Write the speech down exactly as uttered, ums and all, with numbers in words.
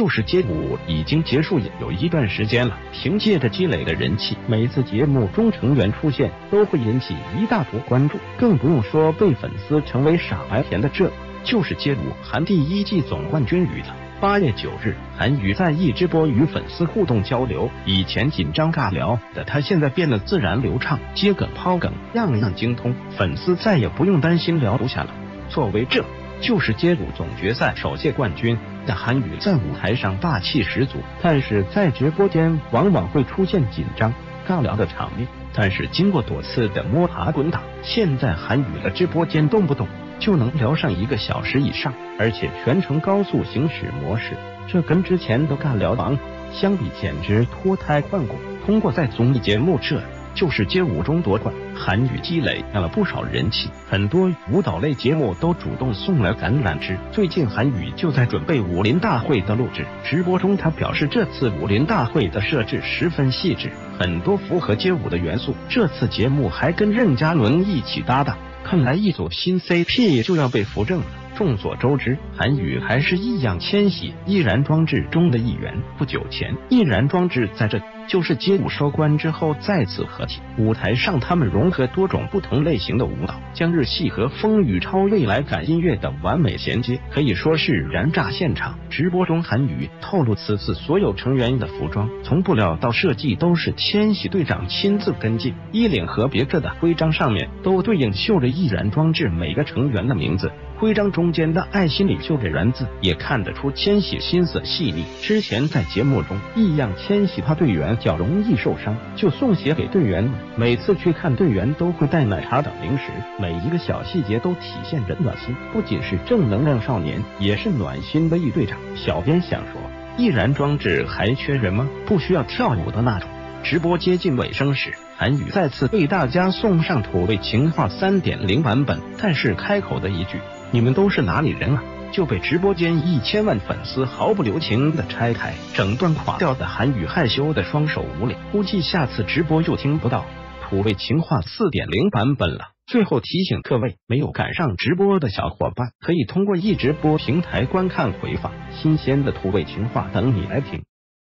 就是街舞已经结束有一段时间了，凭借着积累的人气，每次节目中成员出现都会引起一大波关注，更不用说被粉丝称为傻白甜的这就是街舞韩第一季总冠军语了。八月九日，韩语在一直播与粉丝互动交流，以前紧张尬聊的他现在变得自然流畅，接梗抛梗样样精通，粉丝再也不用担心聊不下了。作为这就是街舞总决赛首届冠军的韩语，在舞台上霸气十足，但是在直播间往往会出现紧张尬聊的场面。但是经过多次的摸爬滚打，现在韩语的直播间动不动就能聊上一个小时以上，而且全程高速行驶模式，这跟之前的尬聊王相比简直脱胎换骨。通过在综艺节目这就是街舞中夺冠，韩语积累了不少人气，很多舞蹈类节目都主动送来橄榄枝。最近韩语就在准备武林大会的录制，直播中他表示这次武林大会的设置十分细致，很多符合街舞的元素，这次节目还跟任嘉伦一起搭档，看来一组新 C P 就要被扶正了。众所周知，韩语还是易烊千玺易燃装置中的一员。不久前，易燃装置在这就是街舞收官之后再次合体，舞台上他们融合多种不同类型的舞蹈，将日系和风雨超未来感音乐的完美衔接，可以说是燃炸现场。直播中，韩语透露此次所有成员的服装从布料到设计都是千玺队长亲自跟进，衣领和别着的徽章上面都对应绣着易燃装置每个成员的名字，徽章中间的爱心里绣着燃字，也看得出千玺心思细腻。之前在节目中，易烊千玺怕队员脚容易受伤，就送鞋给队员们，每次去看队员都会带奶茶等零食，每一个小细节都体现着暖心，不仅是正能量少年，也是暖心的易队长。小编想说，易燃装置还缺人吗？不需要跳舞的那种。直播接近尾声时，韩语再次为大家送上土味情话 三点零 版本，但是开口的一句你们都是哪里人啊，就被直播间一千万粉丝毫不留情的拆开，整段垮掉的韩语害羞的双手捂脸，估计下次直播就听不到土味情话 四点零 版本了。最后提醒各位，没有赶上直播的小伙伴，可以通过一直播平台观看回放，新鲜的土味情话等你来听。